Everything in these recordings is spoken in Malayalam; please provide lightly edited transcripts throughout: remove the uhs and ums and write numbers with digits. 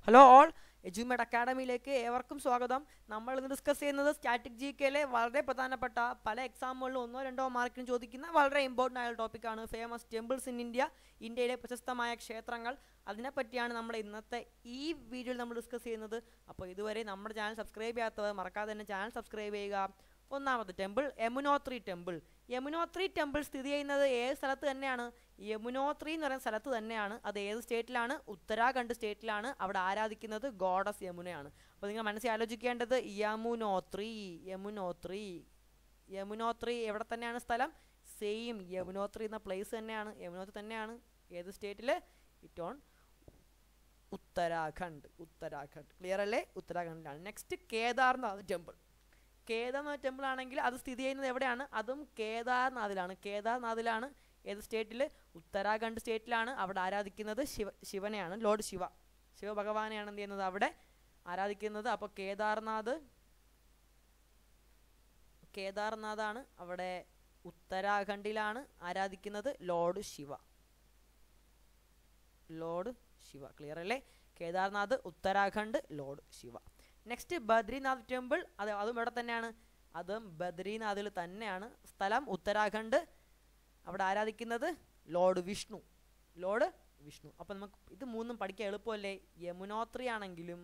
ഹലോ ഓൾ, എജ്യൂമേഡ് അക്കാഡമിയിലേക്ക് ഏവർക്കും സ്വാഗതം. നമ്മൾ ഇന്ന് ഡിസ്കസ് ചെയ്യുന്നത് സ്റ്റാറ്റിക് ജി കെയിലെ വളരെ പ്രധാനപ്പെട്ട പല എക്സാമുകളിലും 1-2 മാർക്കിന് ചോദിക്കുന്ന വളരെ ഇമ്പോർട്ടൻ്റ് ആയ ടോപ്പിക്കാണ് ഫേമസ് ടെമ്പിൾസ് ഇൻ ഇന്ത്യ, ഇന്ത്യയിലെ പ്രശസ്തമായ ക്ഷേത്രങ്ങൾ. അതിനെപ്പറ്റിയാണ് നമ്മൾ ഇന്നത്തെ ഈ വീഡിയോയിൽ നമ്മൾ ഡിസ്കസ് ചെയ്യുന്നത്. അപ്പോൾ ഇതുവരെ നമ്മുടെ ചാനൽ സബ്സ്ക്രൈബ് ചെയ്യാത്തവർ മറക്കാതെ തന്നെ ചാനൽ സബ്സ്ക്രൈബ് ചെയ്യുക. ഒന്നാമത്തെ temple Yamunotri temple. Yamunotri temple സ്ഥിതി ചെയ്യുന്നത് ഏത് സ്ഥലത്ത് തന്നെയാണ്? യമുനോത്രി എന്ന് പറയുന്ന സ്ഥലത്ത് തന്നെയാണ്. അത് ഏത് സ്റ്റേറ്റിലാണ്? ഉത്തരാഖണ്ഡ് സ്റ്റേറ്റിലാണ്. അവിടെ ആരാധിക്കുന്നത് ഗോഡസ് യമുനയാണ്. അപ്പോൾ നിങ്ങൾ മനസ്സിൽ ആലോചിക്കേണ്ടത് യമുനോത്രി. യമുനോത്രി യമുനോത്രി എവിടെ തന്നെയാണ് സ്ഥലം? സെയിം യമുനോത്രി എന്ന പ്ലേസ് തന്നെയാണ്. യമുനോത്രി തന്നെയാണ് ഏത് സ്റ്റേറ്റിൽ? It on Uttarakhand. Uttarakhand clear അല്ലേ? ഉത്തരാഖണ്ഡിലാണ്. Next Kedarnath temple. Kedarnath temple ആണെങ്കിൽ അത് സ്ഥിതി ചെയ്യുന്നത് എവിടെയാണ്? അതും കേദാർനാഥിലാണ്. കേദാർനാഥിലാണ് ഏത് സ്റ്റേറ്റിൽ? ഉത്തരാഖണ്ഡ് സ്റ്റേറ്റിലാണ്. അവിടെ ആരാധിക്കുന്നത് ശിവനെയാണ്, ലോർഡ് ശിവഭഗവാനെയാണ് എന്ത് ചെയ്യുന്നത് അവിടെ ആരാധിക്കുന്നത്. അപ്പോൾ കേദാർനാഥാണ് അവിടെ ഉത്തരാഖണ്ഡിലാണ് ആരാധിക്കുന്നത് ലോർഡ് ശിവ. ക്ലിയർ അല്ലേ? Kedarnath, Uttarakhand, lord Shiva. Next Badrinath temple. അതും ഇവിടെ തന്നെയാണ്. അതും ബദ്രിനാഥിൽ തന്നെയാണ്. സ്ഥലം ഉത്തരാഖണ്ഡ്. അവിടെ ആരാധിക്കുന്നത് ലോർഡ് വിഷ്ണു. അപ്പോൾ നമുക്ക് ഇത് മൂന്നും പഠിക്കാൻ എളുപ്പമല്ലേ? യമുനോത്രി ആണെങ്കിലും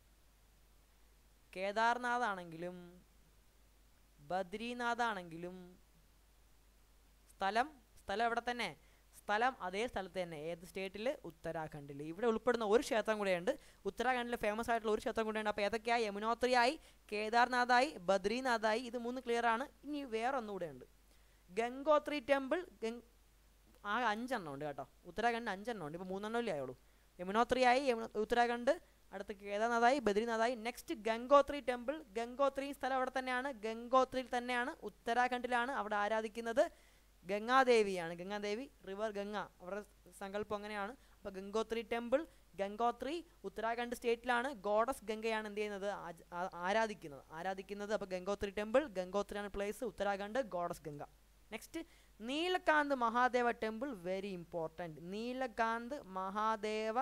കേദാർനാഥ് ആണെങ്കിലും ബദ്രിനാഥ് ആണെങ്കിലും സ്ഥലം എവിടെ തന്നെ? സ്ഥലം അതേ സ്ഥലത്ത് തന്നെ. ഏത് സ്റ്റേറ്റിൽ? ഉത്തരാഖണ്ഡിൽ. ഇവിടെ ഉൾപ്പെടുന്ന ഒരു ക്ഷേത്രം കൂടെയുണ്ട്. ഉത്തരാഖണ്ഡിൽ ഫേമസ് ആയിട്ടുള്ള ഒരു ക്ഷേത്രം കൂടെയുണ്ട്. അപ്പോൾ ഏതൊക്കെയായി? യമുനോത്രിയായി, കേദാർനാഥായി, ബദ്രിനാഥായി. ഇത് 3 ക്ലിയർ ആണ്. ഇനി വേറെ ഒന്നുകൂടെ ഉണ്ട്, ഗംഗോത്രി ടെമ്പിൾ. ആകെ 5 എണ്ണം ഉണ്ട് കേട്ടോ. ഉത്തരാഖണ്ഡിന് 5 എണ്ണം ഉണ്ട്. ഇപ്പോൾ 3 എണ്ണമല്ലേ ആയുള്ളൂ. യമുനോത്രിയായി, ഉത്തരാഖണ്ഡ്, അടുത്ത് കേദാർനാഥായി, ബദ്രിനാഥായി. Next Gangotri temple. ഗംഗോത്രി സ്ഥലം അവിടെ തന്നെയാണ്. ഗംഗോത്രിയിൽ തന്നെയാണ്, ഉത്തരാഖണ്ഡിലാണ്. അവിടെ ആരാധിക്കുന്നത് ഗംഗാദേവിയാണ്. ഗംഗാദേവി, റിവർ ഗംഗ, അവരുടെ സങ്കല്പം അങ്ങനെയാണ്. അപ്പോൾ ഗംഗോത്രി ടെമ്പിൾ, ഗംഗോത്രി ഉത്തരാഖണ്ഡ് സ്റ്റേറ്റിലാണ്. ഗോഡസ് ഗംഗയാണ് എന്ത് ചെയ്യുന്നത്? ആരാധിക്കുന്നത്. അപ്പോൾ ഗംഗോത്രി ടെമ്പിൾ, ഗംഗോത്രിയാണ് place, Uttarakhand, goddess Ganga. Next Neelkanth Mahadeva temple. Very important. Neelkanth Mahadeva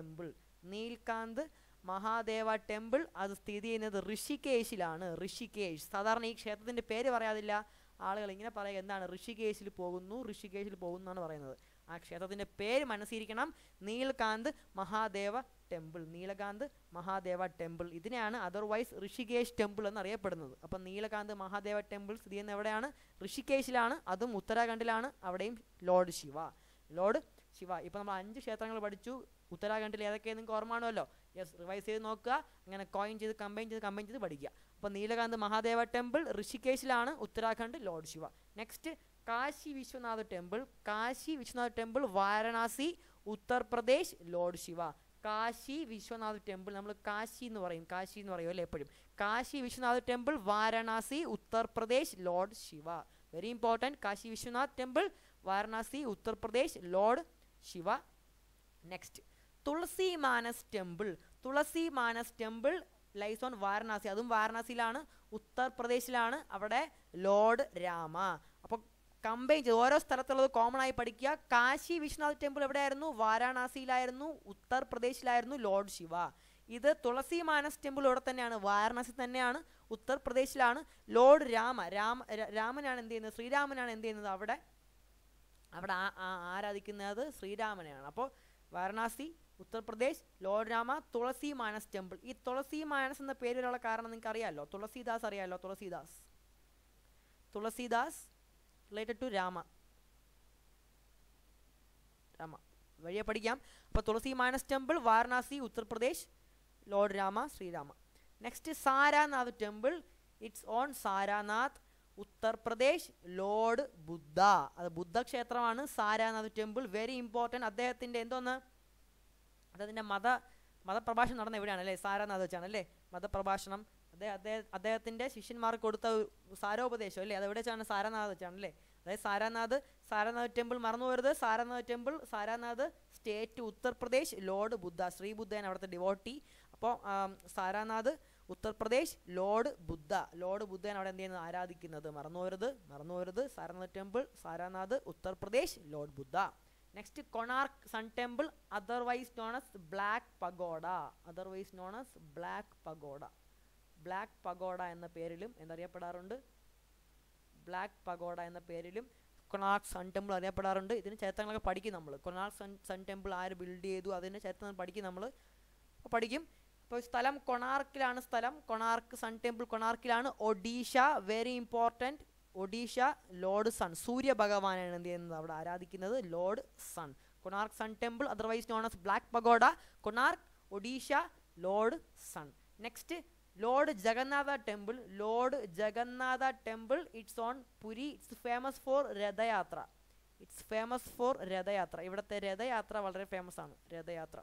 temple അത് സ്ഥിതി ചെയ്യുന്നത് ഋഷികേശിലാണ്. സാധാരണ ഈ ക്ഷേത്രത്തിൻ്റെ പേര് പറയാതില്ല ആളുകൾ ഇങ്ങനെ പറയുക, എന്താണ്? ഋഷികേശിൽ പോകുന്നു എന്നാണ് പറയുന്നത്. ആ ക്ഷേത്രത്തിൻ്റെ പേര് മനസ്സിരിക്കണം. നീലകാന്ത് മഹാദേവ ടെമ്പിൾ. ഇതിനെയാണ് അതർവൈസ് ഋഷികേശ് ടെമ്പിൾ എന്നറിയപ്പെടുന്നത്. അപ്പം നീലകാന്ത് മഹാദേവ ടെമ്പിൾ സ്ഥിതി ചെയ്യുന്നത് എവിടെയാണ്? ഋഷികേശിലാണ്. അതും ഉത്തരാഖണ്ഡിലാണ്. അവിടെയും ലോർഡ് ശിവ. ഇപ്പം നമ്മൾ 5 ക്ഷേത്രങ്ങൾ പഠിച്ചു. ഉത്തരാഖണ്ഡിൽ ഏതൊക്കെയാണ് നിങ്ങൾക്ക് ഓർമ്മയാണല്ലോ? യെസ്, റിവൈസ് ചെയ്ത് നോക്കുക. അങ്ങനെ കമ്പൈൻ ചെയ്ത് പഠിക്കുക. അപ്പോൾ നീലകാന്ത് മഹാദേവ ടെമ്പിൾ ഋഷികേശിലാണ്, Uttarakhand, lord Shiva. Next Kashi Vishwanath temple Varanasi, Uttar Pradesh, lord Shiva. Kashi Vishwanath temple, നമ്മൾ കാശി എന്ന് പറയും അല്ലേ എപ്പോഴും. Kashi Vishwanath temple Varanasi, Uttar Pradesh, lord Shiva. Very important. Kashi Vishwanath temple Varanasi, Uttar Pradesh, lord Shiva. Next Tulsi Manas temple lies on Varanasi. അതും വാരണാസിയിലാണ്, ഉത്തർപ്രദേശിലാണ്. അവിടെ ലോർഡ് രാമ. അപ്പോൾ കമ്പൈൻ ചെയ്ത് ഓരോ സ്ഥലത്തുള്ളത് കോമൺ ആയി പഠിക്കുക. കാശി വിശ്വനാഥ് ടെമ്പിൾ എവിടെയായിരുന്നു? വാരണാസിയിലായിരുന്നു, ഉത്തർപ്രദേശിലായിരുന്നു, ലോർഡ് ശിവ. ഇത് തുളസി മാനസ് ടെമ്പിൾ ഇവിടെ തന്നെയാണ്, വാരണാസി തന്നെയാണ്, ഉത്തർപ്രദേശിലാണ്. ലോർഡ് രാമനാണ് എന്ത് ചെയ്യുന്നത്? ശ്രീരാമനാണ് എന്ത് ചെയ്യുന്നത്? അവിടെ ആരാധിക്കുന്നത് ശ്രീരാമനെയാണ്. അപ്പോൾ വാരണാസി, ഉത്തർപ്രദേശ്, ലോർഡ് രാമ, തുളസി മാനസ് ടെമ്പിൾ. ഈ തുളസി മാനസ് എന്ന പേര് വരാനുള്ള കാരണം നിങ്ങൾക്ക് അറിയാമല്ലോ. തുളസീദാസ് അറിയാമല്ലോ. തുളസീദാസ് റിലേറ്റഡ് ടു രാമ വഴിയെ പഠിക്കാം. അപ്പോൾ Tulsi Manas temple Varanasi, Uttar Pradesh, lord Rama, Shri Rama. Next Sarnath temple. It's on Sarnath, Uttar Pradesh, lord Buddha. അത് ബുദ്ധക്ഷേത്രമാണ് സാരാനാഥ് ടെമ്പിൾ. Very important. അദ്ദേഹത്തിൻ്റെ മതപ്രഭാഷണം നടന്ന എവിടെയാണ് അല്ലേ? സാരാനാഥ് വെച്ചാണ് അല്ലേ മതപ്രഭാഷണം. അദ്ദേഹത്തിൻ്റെ ശിഷ്യന്മാർക്ക് കൊടുത്ത സാരോപദേശം അല്ലേ, അത് എവിടെ വെച്ചാണ്? സാരാനാഥ് വെച്ചാണ് അല്ലേ. അതായത് സാരാനാഥ് ടെമ്പിൾ മറന്നു പോകരുത്. സാരാനാഥ് സ്റ്റേറ്റ് ഉത്തർപ്രദേശ്, ലോർഡ് ബുദ്ധ, ശ്രീ ബുദ്ധയാണ് അവിടുത്തെ ഡിവോട്ടി. അപ്പോൾ സാരാനാഥ് ഉത്തർപ്രദേശ്, ലോർഡ് ബുദ്ധയാണ് അവിടെ എന്ത് ചെയ്യുന്നത്? ആരാധിക്കുന്നത്. മറന്നു പോകരുത്. Sarnath temple, Sarnath, Uttar Pradesh, lord Buddha. Next, Konark Sun Temple, otherwise known as Black Pagoda. Otherwise known as Black Pagoda. Black Pagoda എന്ന പേരിലും എന്തറിയപ്പെടാറുണ്ട്? ബ്ലാക്ക് പഗോഡ എന്ന പേരിലും കൊണാർക്ക് സൺ ടെമ്പിൾ അറിയപ്പെടാറുണ്ട്. ഇതിന് ചരിത്രങ്ങളൊക്കെ പഠിക്കും നമ്മൾ. കൊണാർക്ക് സൺ ടെമ്പിൾ ആര് ബിൽഡ് ചെയ്തു, അതിൻ്റെ ചരിത്രം പഠിക്കും നമ്മൾ. പഠിക്കും. അപ്പോൾ സ്ഥലം കൊണാർക്കിലാണ്. കൊണാർക്ക് സൺ ടെമ്പിൾ കൊണാർക്കിലാണ്. Odisha, very important. Odisha, lord sun, സൂര്യഭഗവാനാണ് എന്ത് ചെയ്യുന്നത് അവിടെ ആരാധിക്കുന്നത്, lord sun. Konark sun temple, otherwise known as black pagoda, Konark, Odisha, lord sun. Next, Lord Jagannatha Temple. Lord Jagannatha Temple, it's on Puri. It's famous for Radha-yatra. It's famous for Radha-yatra. ഇവിടുത്തെ രഥയാത്ര വളരെ ഫേമസ് ആണ്. Rath Yatra.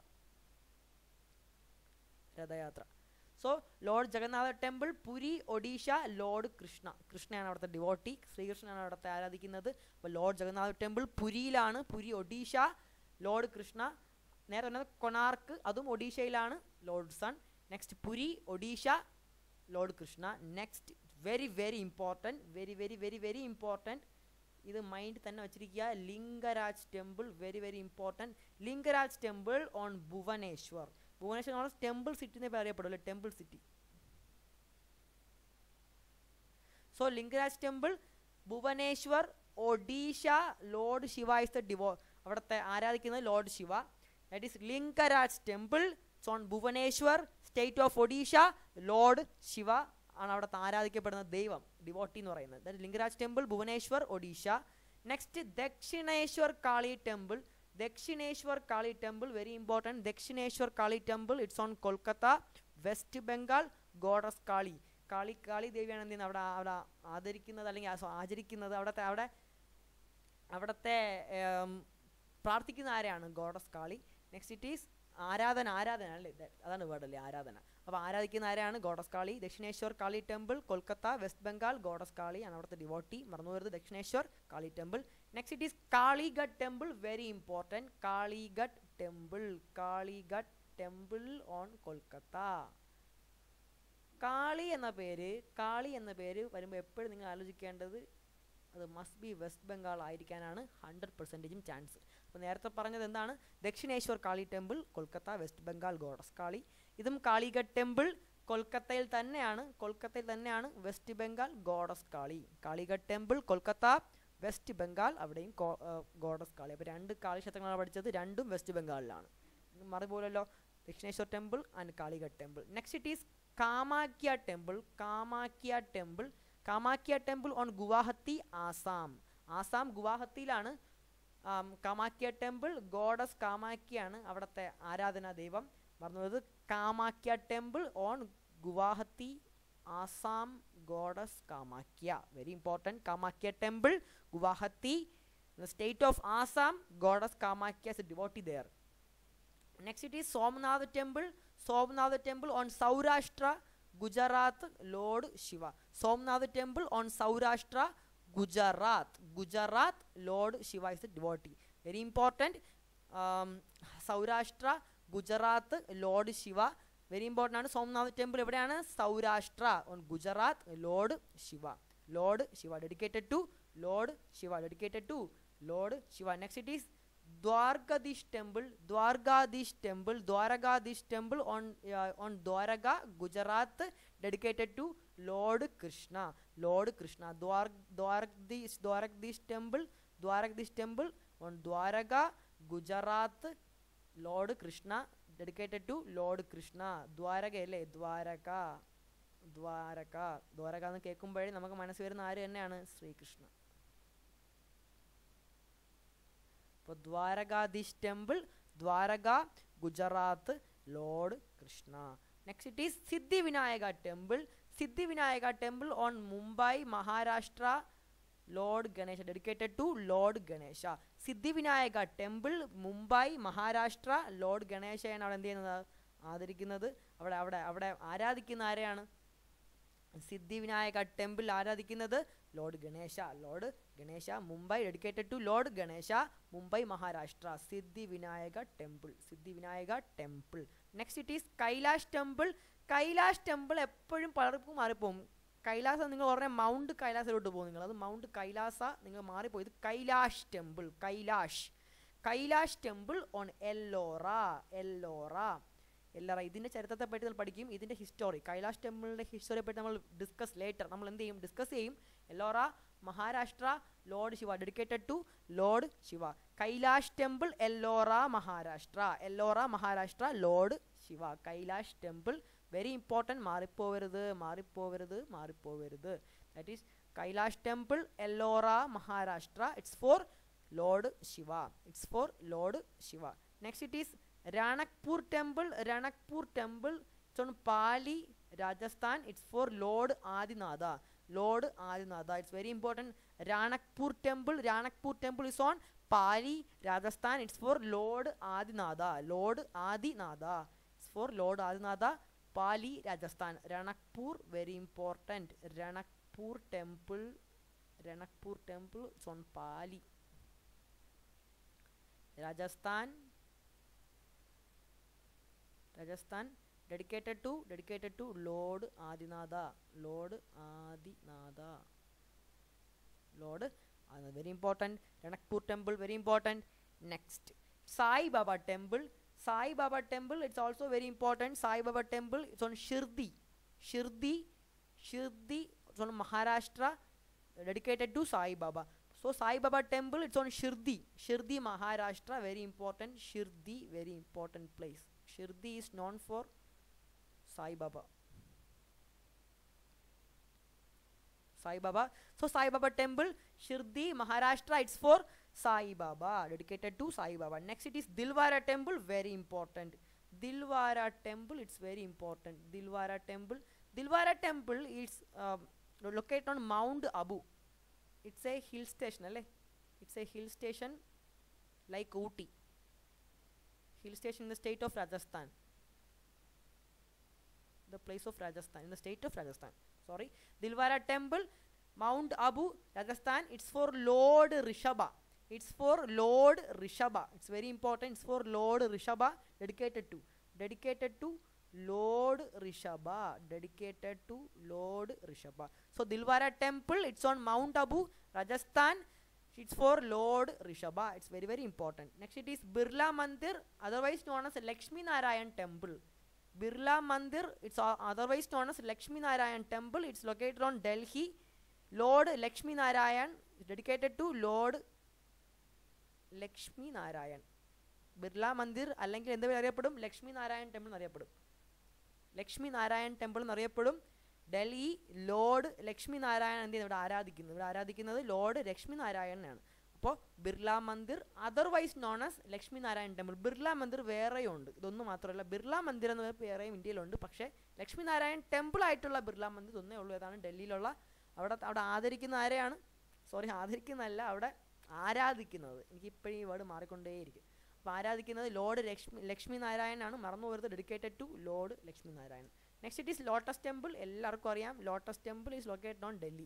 So lord Jagannatha temple, Puri, Odisha, lord Krishna. കൃഷ്ണയാണ് അവിടുത്തെ ഡിവോട്ടി, ശ്രീകൃഷ്ണനാണ് അവിടുത്തെ ആരാധിക്കുന്നത്. അപ്പോൾ ലോർഡ് ജഗന്നാഥ ടെമ്പിൾ പുരിയിലാണ്. പുരി, ഒഡീഷ, ലോർഡ് കൃഷ്ണ. നേരെ പറഞ്ഞത് കൊണാർക്ക്, അതും ഒഡീഷയിലാണ്, lord sun. Next Puri, Odisha, lord Krishna. Next very very important, very important, ഇത് മൈൻഡ് തന്നെ വെച്ചിരിക്കുക, Lingaraj temple. Very very important. Lingaraj temple on Bhubaneswar. Bhubaneswar temple city എന്നേ അറിയപ്പെടുമല്ലോ, temple city. So Lingaraj temple, Bhubaneswar, Odisha, lord Shiva is the അവിടുത്തെ ആരാധിക്കുന്നത് lord Shiva. That is Lingaraj temple on Bhubaneswar, state of Odisha, lord Shiva ആണ് അവിടുത്തെ ആരാധിക്കപ്പെടുന്ന ദൈവം, ഡിവോട്ടി എന്ന് പറയുന്നത്. That Lingaraj temple, Bhubaneswar, Odisha. Next Dakshineswar Kali temple. Dakshineswar Kali temple, very important. Dakshineswar Kali temple, it's on Kolkata, west Bengal. Goddess Kali, Kali ദേവിയാണ് എന്ത് ചെയ്യുന്നത് അവിടെ ആദരിക്കുന്നത് അല്ലെങ്കിൽ ആചരിക്കുന്നത്. അവിടുത്തെ പ്രാർത്ഥിക്കുന്ന ആരെയാണ്, goddess Kali. Next it is ആരാധന അല്ലേ, അതാണ് വേർഡ് അല്ലേ, ആരാധന. അപ്പോൾ ആരാധിക്കുന്ന ആരെയാണ്, goddess Kali. Dakshineswar Kali temple, Kolkata, west Bengal. Goddess Kali ആണ് അവിടുത്തെ ഡിവോട്ടി, മറന്നു വരുന്നത് Dakshineswar Kali temple. Next it is Kalighat temple, very important. Kalighat temple on Kolkata. Kali എന്ന പേര് വരുമ്പോൾ എപ്പോഴും നിങ്ങൾ ആലോചിക്കേണ്ടത് അത് മസ്റ്റ് ബി വെസ്റ്റ് ബംഗാൾ ആയിരിക്കാനാണ് 100% ചാൻസ്. അപ്പോൾ നേരത്തെ പറഞ്ഞത് എന്താണ്, Dakshineswar Kali temple, Kolkata, west Bengal, goddess Kali. ഇതും കാളിഘട്ട് ടെമ്പിൾ കൊൽക്കത്തയിൽ തന്നെയാണ്, west Bengal, goddess Kali. Kalighat temple, Kolkata, west Bengal, അവിടെയും ഗോഡസ് കാളി. അപ്പോൾ 2 കാളി ക്ഷേത്രങ്ങളാണ് പഠിച്ചത്, രണ്ടും വെസ്റ്റ് ബംഗാളിലാണ്. മറുപോലല്ലോ, Dakshineswar temple and Kalighat temple. Next it is Kamakhya temple on Guwahati, Assam. ഗുവാഹത്തിയിലാണ് കാമാഖ്യ ടെമ്പിൾ. ഗോഡസ് കാമാഖ്യയാണ് അവിടുത്തെ ആരാധനാ ദൈവം. പറഞ്ഞത് Kamakhya temple on Guwahati, Assam. Goddess Kamakhya, very important. Kamakhya temple, Guwahati, state of Assam. Goddess Kamakhya is a devotee there. Next it is Somnath temple on Saurashtra, Gujarat, Lord Shiva. Somnath temple on Saurashtra, Gujarat, Lord Shiva is a devotee. Very important. Saurashtra, Gujarat, Lord Shiva. Very important. Somnath temple എവിടെയാണ്, Saurashtra on Gujarat, Lord Shiva. Dedicated to Lord Shiva. Next it is Dwarkadish temple on Dwaraka, Gujarat, dedicated to Lord Krishna. Dwarkadish temple on Dwaraka, Gujarat, Lord Krishna, dedicated to Lord Krishna. Dwaraka അല്ലേ, ദ്വാരക എന്ന് കേൾക്കുമ്പോഴേ നമുക്ക് മനസ്സിൽ വരുന്ന ആര് തന്നെയാണ്, ശ്രീകൃഷ്ണ. അപ്പോൾ Dwarkadhish temple, Dwarka, Gujarat, lord Krishna. Next it is Siddhivinayaka temple on Mumbai, Maharashtra, lord Ganesha, dedicated to lord Ganesha. Siddhivinayaka temple, Mumbai, Maharashtra, lord ഗണേശയാണ് അവിടെ എന്ത് ചെയ്യുന്നത്, ആദരിക്കുന്നത്. അവിടെ ആരാധിക്കുന്ന ആരെയാണ്, സിദ്ധിവിനായക ടെമ്പിൾ ആരാധിക്കുന്നത് lord Ganesha. Mumbai, dedicated to lord Ganesha, Mumbai, Maharashtra. Siddhivinayaka temple. Next it is Kailash temple എപ്പോഴും പലർക്കും മാറിപ്പോകും. കൈലാസ നിങ്ങൾ പറഞ്ഞ മൗണ്ട് കൈലാസയിലോട്ട് പോകും നിങ്ങൾ, അത് മൗണ്ട് കൈലാസ നിങ്ങൾ മാറിപ്പോയി. ഇത് Kailash temple. Kailash temple on Ellora. Ellora Ellora ഇതിൻ്റെ ചരിത്രത്തെ പറ്റി നമ്മൾ പഠിക്കും. ഇതിൻ്റെ ഹിസ്റ്റോറി, കൈലാഷ് ടെമ്പിളിൻ്റെ ഹിസ്റ്ററിയെ പറ്റി നമ്മൾ ഡിസ്കസ് ലേറ്റർ. നമ്മൾ എന്ത് ചെയ്യും, ഡിസ്കസ് ചെയ്യും. Ellora Maharashtra, lord Shiva, dedicated to Lord Shiva. Kailash temple Ellora Maharashtra. Ellora Maharashtra, lord Shiva. Kailash temple very important. മാറിപ്പോവരുത്, മാറിപ്പോവരുത്, മാറിപ്പോവരുത്. That is Kailash temple Ellora Maharashtra. It's for Lord Shiva. It's for Lord Shiva. Next it is Ranakpur temple. Ranakpur temple, it's on Pali, Rajasthan. It's for Lord Adinatha. Lord Adinatha. It's very important. Ranakpur temple. Ranakpur temple is on Pali, Rajasthan. It's for Lord Adinatha. Lord Adinatha. It's for Lord Adinatha. Pali, Rajasthan. Ranakpur, very important. Ranakpur temple. Ranakpur temple. It's on Pali, Rajasthan. Rajasthan, dedicated to Lord Adinatha. Lord Adinatha. Lord Adinatha, very important. Ranakpur temple, very important. Next, Sai Baba temple. Sai Baba temple, it's also very important. Sai Baba temple, it's on Shirdi. Shirdi, it's on Maharashtra, dedicated to Sai Baba. So Sai Baba temple, it's on Shirdi. Shirdi, Maharashtra, very important. Shirdi, very important place. Shirdi is known for Sai Baba. Sai Baba. So Sai Baba temple, Shirdi, Maharashtra, it's for Sai Baba, dedicated to Sai Baba. Next it is Dilwara temple, very important. Dilwara temple, it's very important. Dilwara temple. Dilwara temple is located on Mount Abu. It's a hill station, alle? It's a hill station like Ooty. Hill station in the state of Rajasthan. The place of Rajasthan, in the state of Rajasthan. Sorry. Dilwara temple, Mount Abu, Rajasthan. It's for Lord Rishabha. It's for Lord Rishabha. It's very important. It's for Lord Rishabha. Dedicated to Lord Rishabha. Dedicated to Lord Rishabha. So Dilwara temple, it's on Mount Abu, Rajasthan. It's for Lord Rishabha. It's very, very important. Next it is Birla Mandir, otherwise known as Lakshmi Narayan temple. Birla Mandir, it's otherwise known as Lakshmi Narayan temple. It's located on Delhi. Lord Lakshmi Narayan, dedicated to Lord Lakshmi Narayan. Birla Mandir അല്ലെങ്കിൽ എന്ത് അറിയപ്പെടും, ലക്ഷ്മി നാരായൺ ടെമ്പിൾ എന്നറിയപ്പെടും. ലക്ഷ്മി നാരായൺ ടെമ്പിൾ എന്നറിയപ്പെടും. ഡൽഹി ലോർഡ് ലക്ഷ്മി നാരായൺ എന്ത് ചെയ്യുന്നത്, ഇവിടെ ആരാധിക്കുന്നത് ലോർഡ് ലക്ഷ്മി നാരായണനാണ്. അപ്പോൾ Birla Mandir, otherwise known as Lakshmi Narayan temple. Birla Mandir വേറെയുണ്ട്, ഇതൊന്നും മാത്രമല്ല. ബിർള മന്ദിർ എന്ന് വേറെയും ഇന്ത്യയിലുണ്ട്. പക്ഷേ ലക്ഷ്മി നാരായൺ ടെമ്പിൾ ആയിട്ടുള്ള ബിർള മന്ദിർ ഒന്നേ ഉള്ളൂ. ഏതാണ് ഡൽഹിയിലുള്ള. അവിടെ ആദരിക്കുന്ന ആരെയാണ്, ആദരിക്കുന്നതല്ല, അവിടെ ആരാധിക്കുന്നത്. എനിക്കിപ്പോഴും ഈ വേർഡ് മാറിക്കൊണ്ടേയിരിക്കും. അപ്പോൾ ആരാധിക്കുന്നത് ലോർഡ് ലക്ഷ്മി നാരായണനാണ്. മറന്നു പോകരുത്, dedicated to lord Lakshmi Narayan. Next it is Lotus temple. എല്ലാവർക്കും അറിയാം, Lotus temple is located on Delhi.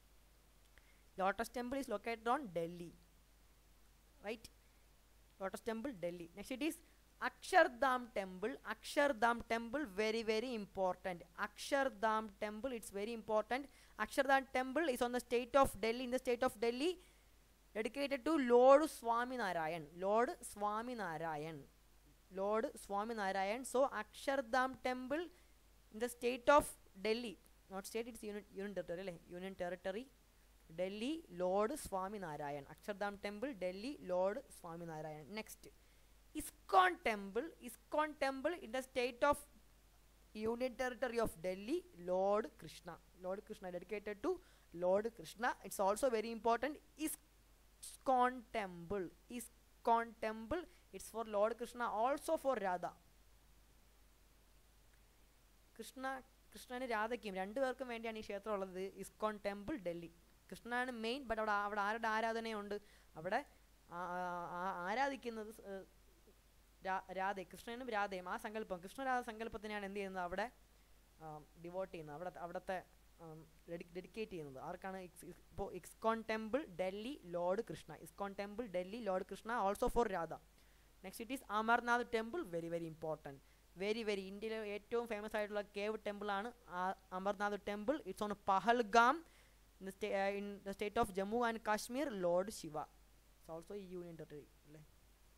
Lotus temple is located on Delhi, right? Lotus temple, Delhi. Next it is Akshardham temple. Akshardham temple, very, very important. Akshardham temple, it's very important. Akshardham temple is on the state of Delhi, in the state of Delhi, dedicated to Lord Swaminarayan. Lord Swaminarayan. Lord Swaminarayan. So Akshardham temple in the state of Delhi, not state, it's union territory, union territory. Delhi, Lord Swaminarayan. Akshardham temple, Delhi, Lord Swaminarayan. Next, ISKCON temple. ISKCON temple in the state of union territory of Delhi, Lord Krishna. Lord Krishna, dedicated to Lord Krishna. It's also very important. ISKCON temple. ISKCON temple, it's for Lord Krishna, also for Radha. കൃഷ്ണന് രാധയ്ക്കും രണ്ടുപേർക്കും വേണ്ടിയാണ് ഈ ക്ഷേത്രം ഉള്ളത്. ഇസ്കോൺ ടെമ്പിൾ, ഡൽഹി. കൃഷ്ണനാണ് മെയിൻ, ബട്ട് അവിടെ ആരുടെ ആരാധനയുണ്ട്, അവിടെ ആരാധിക്കുന്നത് രാധയെ, കൃഷ്ണനും രാധയും. ആ സങ്കല്പം, കൃഷ്ണരാധ സങ്കല്പത്തിനെയാണ് എന്ത് ചെയ്യുന്നത്, അവിടെ ഡിവോട്ട് ചെയ്യുന്നത്, അവിടുത്തെ ഡെഡിക്കേറ്റ് ചെയ്യുന്നത്. ആർക്കാണ്? ഇപ്പോൾ ISKCON temple, Delhi, lord Krishna. ISKCON temple, Delhi, lord Krishna, also for Radha. Next it is Amarnath temple, very, very important. Very, very ഇന്ത്യയിലെ ഏറ്റവും ഫേമസ് ആയിട്ടുള്ള കേവ് ടെമ്പിളാണ് Amarnath temple. It's on Pahalgam in the state of Jammu and Kashmir, lord Shiva. It's also union territory അല്ലേ.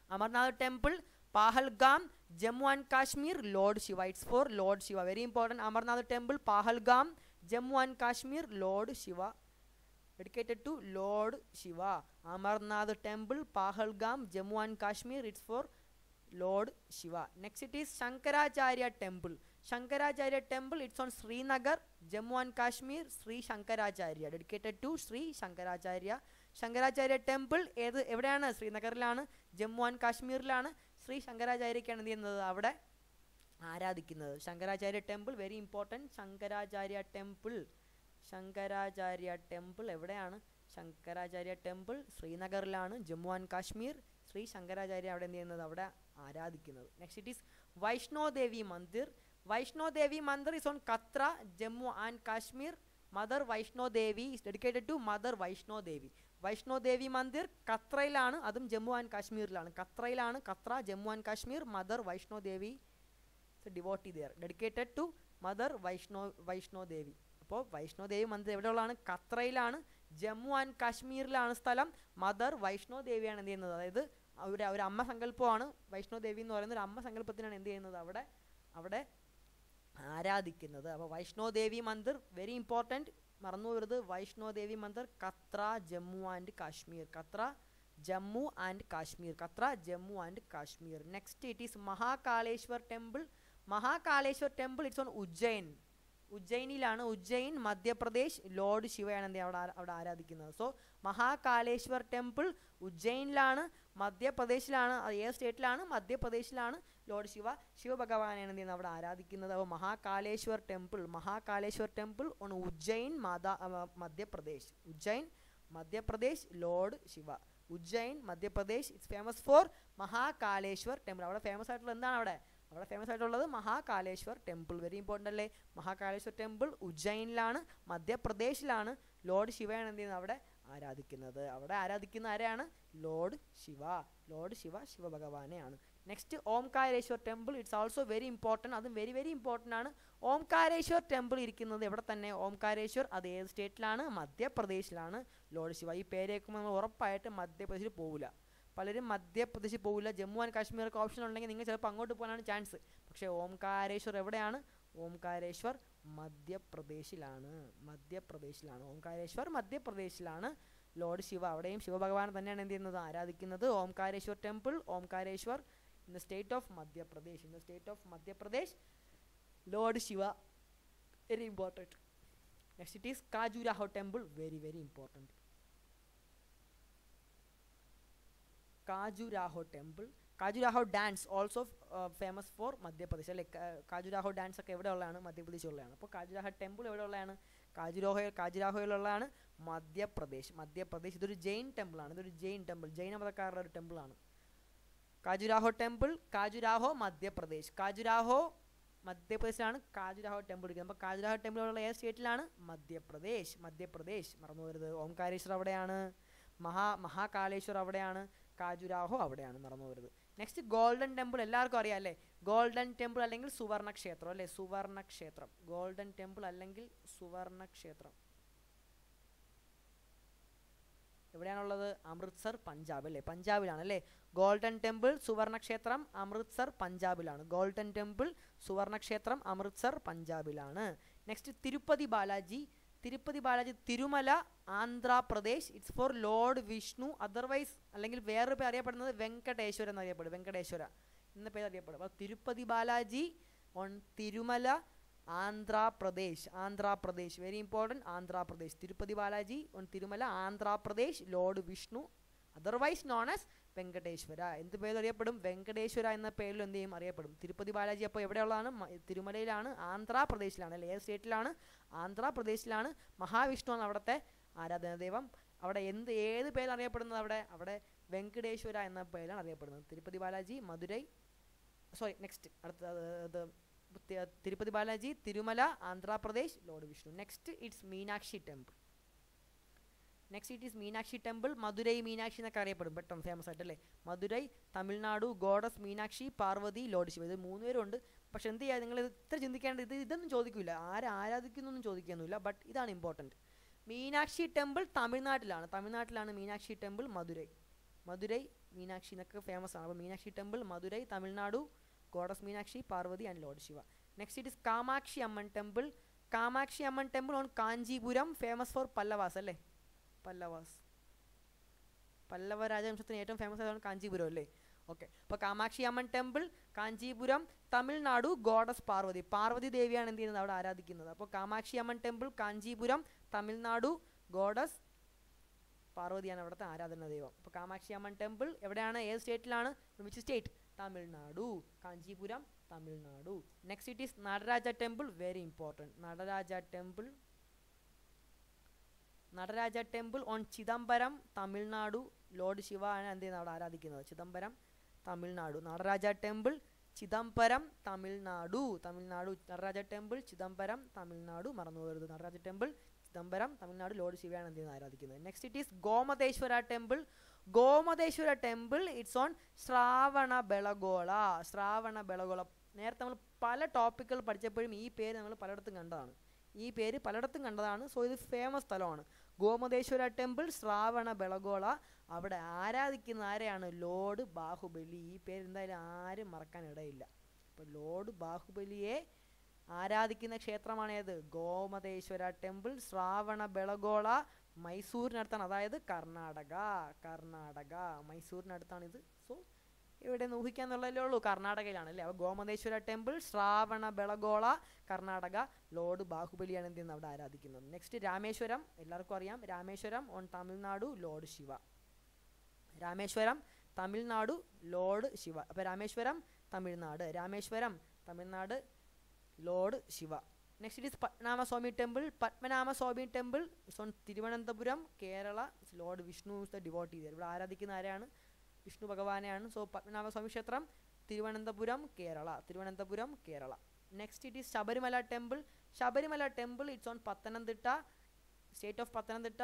Amarnath Temple, Pahalgam, Jammu and Kashmir, Lord Shiva. It's for Lord Shiva. Very important. Amarnath Temple, Pahalgam, Jammu and Kashmir, Lord Shiva. Dedicated to Lord Shiva. Amarnath Temple, Pahalgam, Jammu and Kashmir. It's for Lord Shiva. Next it is Shankaracharya Temple. Shankaracharya Temple, it's on Srinagar, Jammu and Kashmir, Sri Shankaracharya. Dedicated to Sri Shankaracharya. Shankaracharya Temple എവിടെയാണ്? ശ്രീനഗറിലാണ്, ജമ്മു ആൻഡ് കാശ്മീരിലാണ്. ശ്രീ ശങ്കരാചാര്യക്കാണ് എന്ത് ചെയ്യുന്നത്? അവിടെ ആരാധിക്കുന്നത്. Shankaracharya temple very important. Shankaracharya temple, Shankaracharya temple എവിടെയാണ്? ശങ്കരാചാര്യ ടെമ്പിൾ ശ്രീനഗറിലാണ്, ജമ്മു ആൻഡ് കാശ്മീർ. ശ്രീ ശങ്കരാചാര്യ അവിടെ എന്ത് ചെയ്യുന്നത്? അവിടെ ആരാധിക്കുന്നത്. Next it is Vaishno Devi Mandir. Vaishno Devi Mandir is on Katra, Jammu and Kashmir. Mother Vaishno Devi is dedicated to mother Vaishno Devi. Vaishno Devi Mandir കത്രയിലാണ്, അതും ജമ്മു ആൻഡ് കാശ്മീരിലാണ്. കത്രയിലാണ്, Katra, Jammu and Kashmir. Mother Vaishno Devi devotee there, dedicated to mother Vaishno Devi. അപ്പോൾ വൈഷ്ണോദേവി മന്ദിർ എവിടെയുള്ളതാണ്? കത്രയിലാണ്, ജമ്മു ആൻഡ് കാശ്മീരിലാണ് സ്ഥലം. മദർ വൈഷ്ണോദേവിയാണ് എന്ത് ചെയ്യുന്നത്? അതായത് ഒരു അമ്മ സങ്കല്പമാണ് വൈഷ്ണോദേവി എന്ന് പറയുന്നത്. ഒരു അമ്മ സങ്കല്പത്തിനാണ് എന്ത് ചെയ്യുന്നത്? അവിടെ ആരാധിക്കുന്നത്. അപ്പോൾ വൈഷ്ണോദേവി മന്ദിർ വെരി ഇമ്പോർട്ടൻറ്റ്, മറന്നു വരുത്. Vaishno Devi Mandir Katra, Jammu and Kashmir. Katra, Jammu and Kashmir. Katra, Jammu and Kashmir. Next it is Mahakaleshwar temple. Mahakaleshwar temple it's on Ujjain. ഉജ്ജയിനിലാണ്, ഉജ്ജയിൻ മധ്യപ്രദേശ്. ലോർഡ് ശിവയാണ് എന്ത് അവിടെ ആരാധിക്കുന്നത്. സോ മഹാകാളേശ്വർ ടെമ്പിൾ ഉജ്ജയിനിലാണ്, മധ്യപ്രദേശിലാണ്. അത് ഏത് സ്റ്റേറ്റിലാണ്? മധ്യപ്രദേശിലാണ്. ലോർഡ് ശിവഭഗവാനാണ് എന്ത് ചെയ്യുന്നത്? അവിടെ ആരാധിക്കുന്നത്. അപ്പോൾ Mahakaleshwar temple on Ujjain Madhya Pradesh. Ujjain Madhya Pradesh, lord Shiva. Ujjain Madhya Pradesh it's famous for Mahakaleshwar temple. അവിടെ ഫേമസ് ആയിട്ടുള്ള എന്താണ്? അവിടെ ഫേമസ് ആയിട്ടുള്ളത് മഹാകാളേശ്വർ ടെമ്പിൾ. വെരി ഇമ്പോർട്ടൻ്റ് അല്ലേ? മഹാകാളേശ്വർ ടെമ്പിൾ ഉജ്ജയിനിലാണ്, മധ്യപ്രദേശിലാണ്. ലോർഡ് ശിവയാണ് എന്ത് ചെയ്യുന്നത്? അവിടെ ആരാധിക്കുന്നത്. അവിടെ ആരാധിക്കുന്ന ആരെയാണ്? ലോർഡ് ശിവ, ശിവഭഗവാനെയാണ്. Next Omkareshwar temple. It's also very important. അതും വെരി വെരി ഇമ്പോർട്ടൻ്റ് ആണ്. ഓംകാരേശ്വർ ടെമ്പിൾ ഇരിക്കുന്നത് എവിടെ തന്നെ? ഓംകാരേശ്വർ അത് ഏത് സ്റ്റേറ്റിലാണ്? മധ്യപ്രദേശിലാണ്. ലോർഡ് ശിവ. ഈ പേര് കേൾക്കുമ്പോൾ നമ്മൾ ഉറപ്പായിട്ട് മധ്യപ്രദേശിൽ പോവില്ല. പലരും മധ്യപ്രദേശിൽ പോവില്ല. ജമ്മു ആൻഡ് കാശ്മീർക്ക് ഓപ്ഷൻ ഉണ്ടെങ്കിൽ നിങ്ങൾ ചിലപ്പോൾ അങ്ങോട്ട് പോകാനാണ് ചാൻസ്. പക്ഷേ ഓംകാരേശ്വർ എവിടെയാണ്? ഓംകാരേശ്വർ മധ്യപ്രദേശിലാണ്. ഓംകാരേശ്വർ മധ്യപ്രദേശിലാണ്. ലോർഡ് ശിവ അവിടെയും ശിവഭഗവാൻ തന്നെയാണ് എന്ത് ചെയ്യുന്നത്? ആരാധിക്കുന്നത്. Omkareshwar temple, Omkareshwar in the state of Madhya Pradesh. Lord Shiva, very important. Next it is Khajuraho temple, very very important. Khajuraho temple. Khajuraho dance also famous for Madhya Pradesh. Like Khajuraho dance ഒക്കെ എവിടെ ഉള്ളതാണ്? മധ്യപ്രദേശിലുള്ളതാണ്. അപ്പോൾ Khajuraho temple എവിടെ ഉള്ളതാണ്? ഖാജുരാഹോയിലുള്ളതാണ്, മധ്യപ്രദേശ്. ഇതൊരു ജെയിൻ ടെമ്പിൾ ആണ്. ജൈന മതക്കാരുടെ ഒരു ടെമ്പിൾ ആണ്. Khajuraho temple, Khajuraho മധ്യപ്രദേശ്. മധ്യപ്രദേശിലാണ് Khajuraho ടെമ്പിൾ ഇരിക്കുന്നത്. അപ്പോൾ Khajuraho ടെമ്പിൾ ഉള്ള ഏത് സ്റ്റേറ്റിലാണ്? മധ്യപ്രദേശ്. മറന്നു വരുന്നത്. ഓംകാരേശ്വർ അവിടെയാണ്, മഹാകാളേശ്വർ അവിടെയാണ്, Khajuraho അവിടെയാണ്. മറന്നു വരുന്നത്. Next golden temple. എല്ലാവർക്കും അറിയാം അല്ലേ? ഗോൾഡൻ ടെമ്പിൾ അല്ലെങ്കിൽ സുവർണക്ഷേത്രം അല്ലേ? ഗോൾഡൻ ടെമ്പിൾ അല്ലെങ്കിൽ സുവർണക്ഷേത്രം എവിടെയാണുള്ളത്? അമൃത്സർ, പഞ്ചാബ് അല്ലേ? പഞ്ചാബിലാണ് അല്ലേ? ഗോൾഡൻ ടെമ്പിൾ സുവർണക്ഷേത്രം അമൃത്സർ, പഞ്ചാബിലാണ്. ഗോൾഡൻ ടെമ്പിൾ സുവർണക്ഷേത്രം അമൃത്സർ, പഞ്ചാബിലാണ്. Next Tirupati Balaji. Tirumala, Andhra Pradesh. It's for lord Vishnu. Otherwise അല്ലെങ്കിൽ വേറൊരു പേര് അറിയപ്പെടുന്നത് വെങ്കടേശ്വര എന്നറിയപ്പെടും. വെങ്കടേശ്വര എന്ന പേര് അറിയപ്പെടും. അപ്പോൾ Tirupati Balaji on Tirumala, Andhra Pradesh very important. Andhra Pradesh. Tirupati Balaji on Tirumala, Andhra Pradesh, lord Vishnu, otherwise known as Venkateswara. എന്ത് പേര് അറിയപ്പെടും? വെങ്കടേശ്വര എന്ന പേരിൽ എന്ത് ചെയ്യും? അറിയപ്പെടും. തിരുപ്പതി ബാലാജി അപ്പോൾ എവിടെയുള്ളതാണ്? തിരുമലയിലാണ്, ആന്ധ്രാപ്രദേശിലാണ് അല്ലേ? ഏത് സ്റ്റേറ്റിലാണ്? ആന്ധ്രാപ്രദേശിലാണ്. മഹാവിഷ്ണു ആണ് അവിടുത്തെ ആരാധന ദൈവം. അവിടെ ഏത് പേരിൽ അറിയപ്പെടുന്നത്? അവിടെ വെങ്കടേശ്വര എന്ന പേരിലാണ് അറിയപ്പെടുന്നത്. Tirupati Balaji, Tirupati Balaji, Tirumala, Andhra Pradesh, lord Vishnu. Next it's Meenakshi temple. Madurai Meenakshi എന്നൊക്കെ അറിയപ്പെടും. പെട്ടെന്ന് ഫേമസ് ആയിട്ടല്ലേ? Madurai, Tamil Nadu, goddess Meenakshi, Parvati, lord Shiva. ഇത് 3 പേരുണ്ട്. പക്ഷെ എന്ത് ചെയ്യുക? നിങ്ങൾ ഇത്ര ചിന്തിക്കേണ്ടത് ഇതൊന്നും ചോദിക്കില്ല. ആരാധിക്കുന്നൊന്നും ചോദിക്കൊന്നുമില്ല. ബട്ട് ഇതാണ് ഇമ്പോർട്ടൻറ്റ്. മീനാക്ഷി ടെമ്പിൾ തമിഴ്നാട്ടിലാണ്. മീനാക്ഷി ടെമ്പിൾ. മധുരൈ മീനാക്ഷി എന്നൊക്കെ ഫേമസ് ആണ്. അപ്പോൾ Meenakshi temple Madurai Tamil Nadu, goddess Meenakshi, Parvati and lord Shiva. Next it is Kamakshi Amman temple. Kamakshi Amman temple on Kanchipuram, famous for Pallavas അല്ലേ, പല്ലവാസ്, പല്ലവ രാജവംശത്തിന് ഏറ്റവും ഫേമസ് ആയതാണ് കാഞ്ചീപുരം അല്ലേ. ഓക്കെ, അപ്പോൾ കാമാക്ഷി അമ്മൻ ടെമ്പിൾ കാഞ്ചീപുരം, തമിഴ്നാടു, ഗോഡസ് പാർവതി. പാർവതി ദേവിയാണ് എന്ത് ചെയ്യുന്നത് അവിടെ ആരാധിക്കുന്നത്. അപ്പോൾ കാമാക്ഷി അമ്മൻ ടെമ്പിൾ കാഞ്ചീപുരം, തമിഴ്നാടു, ഗോഡസ് പാർവതിയാണ് അവിടുത്തെ ആരാധന ദൈവം. അപ്പോൾ കാമാക്ഷി അമ്മൻ ടെമ്പിൾ എവിടെയാണ്, ഏത് സ്റ്റേറ്റിലാണ്, which state, Tamil Nadu, Kanchipuram Tamil Nadu. Next it is Nataraja temple, very important. Nataraja temple on Chidambaram Tamil Nadu, lord Shiva ആണ് എന്ത് ചെയ്യുന്നത് അവിടെ ആരാധിക്കുന്നത്. ചിദംബരം തമിഴ്നാടു, നടരാജ ടെമ്പിൾ ചിദംബരം തമിഴ്നാടു, നടരാജ ടെമ്പിൾ ചിദംബരം തമിഴ്നാടു, മറന്നു പോകരുത്. നടരാജ ടെമ്പിൾ ചിദംബരം തമിഴ്നാടു, ലോർഡ് ശിവയാണ് എന്ത് ചെയ്യുന്നത് ആരാധിക്കുന്നത്. Next it is Gomateshwara temple. Gomateshwara temple it's on Shravanabelagola. നേരത്തെ നമ്മൾ പല ടോപ്പിക്കുകൾ പഠിച്ചപ്പോഴും ഈ പേര് നമ്മൾ പലയിടത്തും കണ്ടതാണ്. സോ ഇത് ഫേമസ് സ്ഥലമാണ്. ഗോമതേശ്വര ടെമ്പിൾ, ശ്രാവണബെളഗോള. അവിടെ ആരാധിക്കുന്ന ആരെയാണ്, ലോർഡ് ബാഹുബലി. ഈ പേര് എന്തായാലും ആരും മറക്കാൻ ഇടയില്ല. അപ്പോൾ ലോർഡ് ബാഹുബലിയെ ആരാധിക്കുന്ന ക്ഷേത്രമാണ് ഏത്, ഗോമതേശ്വര ടെമ്പിൾ, ശ്രാവണബെളഗോള. മൈസൂരിനടുത്താണ്, അതായത് കർണാടക, മൈസൂരിനടുത്താണിത്. സോ ഇവിടെ നിന്ന് ഊഹിക്കാന്നുള്ളതല്ലേ ഉള്ളൂ, കർണാടകയിലാണ് അല്ലേ. അപ്പോൾ ഗോമതേശ്വര ടെമ്പിൾ, ശ്രാവണബെളഗോള, കർണാടക, ലോർഡ് ബാഹുബലിയാണ് എന്ത് ചെയ്യുന്നത് അവിടെ ആരാധിക്കുന്നത്. നെക്സ്റ്റ് രാമേശ്വരം, എല്ലാവർക്കും അറിയാം. Rameswaram on Tamil Nadu, lord Shiva. Rameswaram Tamil Nadu, lord Shiva. അപ്പോൾ Rameswaram Tamil Nadu, lord Shiva. Next it is Padmanabhaswamy temple it's on Thiruvananthapuram, Kerala. Lord Vishnu is the devotee. ഇവിടെ ആരാധിക്കുന്ന ആരെയാണ്, വിഷ്ണു ഭഗവാനെയാണ്. സോ പത്മനാഭസ്വാമി ക്ഷേത്രം, Thiruvananthapuram, Kerala. Next it is Sabarimala temple it's on Pathanamthitta, state of Pathanamthitta,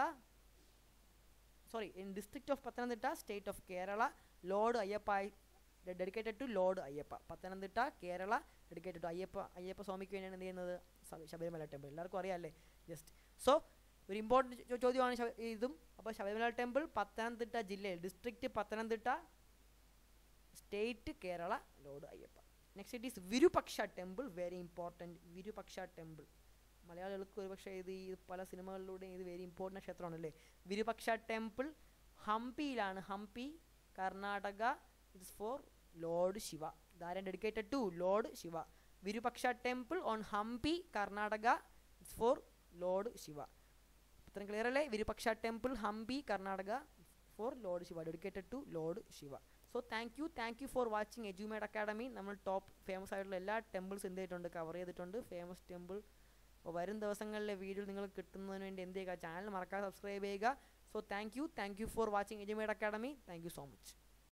in district of Pathanamthitta, state of Kerala. Lord Ayyappa, dedicated to Lord Ayyappa. Pathanamthitta, Kerala, dedicated to Ayyappa സ്വാമിക്ക് വേണ്ടിയാണ് എന്ത് ചെയ്യുന്നത് ശബരിമല ടെമ്പിൾ. എല്ലാവർക്കും അറിയാമല്ലേ. ജസ്റ്റ് സോ ഒരു ഇമ്പോർട്ടൻറ്റ് ചോദ്യമാണ് ഇതും. അപ്പോൾ ശബരിമല ടെമ്പിൾ പത്തനംതിട്ട ജില്ലയിൽ, district Pathanamthitta, state Kerala, lord Ayyappa. Next it is Virupaksha temple, very important. Virupaksha temple മലയാളികൾക്ക് ഒരുപക്ഷെ ഇത് ഈ പല സിനിമകളിലൂടെ ഇത് വെരി ഇമ്പോർട്ടൻ്റ് ക്ഷേത്രമാണല്ലേ. വിരുപക്ഷ ടെമ്പിൾ ഹംപിയിലാണ്, Hampi, Karnataka. It's for Lord Shiva. ഇതാരും dedicated to Lord Shiva. Virupaksha temple on Hampi, Karnataka. It's for Lord Shiva. ഇത്രയും ക്ലിയർ അല്ലേ. Virupaksha temple Hampi, Karnataka, for Lord Shiva, dedicated to Lord Shiva. So thank you for watching Edumade Academy. നമ്മൾ ടോപ്പ് ഫേമസ് ആയിട്ടുള്ള എല്ലാ ടെമ്പിൾസ് എന്ത് ചെയ്തിട്ടുണ്ട്, കവർ ചെയ്തിട്ടുണ്ട്. Famous temple. അപ്പോൾ വരും ദിവസങ്ങളിലെ വീഡിയോ നിങ്ങൾ കിട്ടുന്നതിന് വേണ്ടി എന്ത് ചെയ്യുക, ചാനൽ മറക്കാതെ സബ്സ്ക്രൈബ് ചെയ്യുക. So thank you for watching Edumade Academy. Thank you so much.